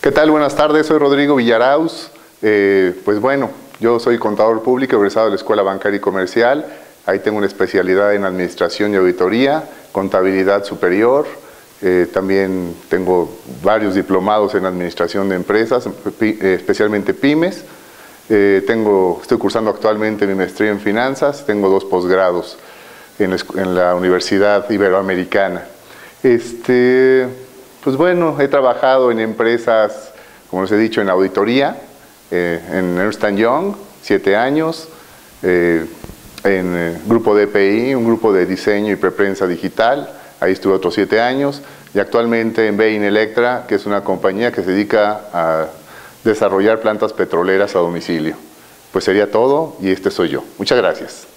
¿Qué tal? Buenas tardes, soy Rodrigo Villarauz. Pues bueno, yo soy contador público, egresado de la Escuela Bancaria y Comercial. Ahí tengo una especialidad en Administración y Auditoría, Contabilidad Superior. También tengo varios diplomados en Administración de Empresas, especialmente pymes. Estoy cursando actualmente mi maestría en Finanzas. Tengo 2 posgrados en la Universidad Iberoamericana. Pues bueno, he trabajado en empresas, como les he dicho, en auditoría, en Ernst & Young, 7 años, en grupo de EPI, un grupo de diseño y preprensa digital, ahí estuve otros 7 años, y actualmente en Bain Electra, que es una compañía que se dedica a desarrollar plantas petroleras a domicilio. Pues sería todo, y este soy yo. Muchas gracias.